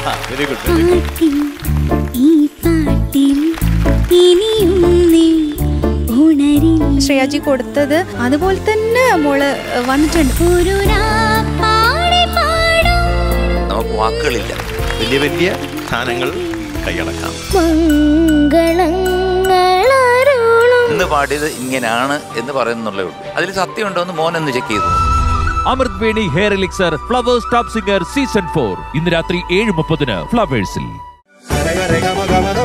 Very good. ശ്രേയാജി കൊടുത്തത് അതുപോലെ തന്നെ മോള് വന്നിട്ടുണ്ട്. നമുക്ക് വാക്കുകളില്ല, വലിയ വലിയ സ്ഥാനങ്ങൾ കൈയടക്കാം. ഇന്ന് പാടിയത് ഇങ്ങനെയാണ് എന്ന് പറയുന്നുള്ളേ ഉള്ളൂ. അതിൽ സത്യമുണ്ടോ എന്ന് മോൻ ഒന്ന് ചെക്ക് ചെയ്തു. Amrut Veni hair elixir Flowers top singer season 4 ഇന്ന് രാത്രി 7:30 ഫ്ലവേഴ്സിൽ.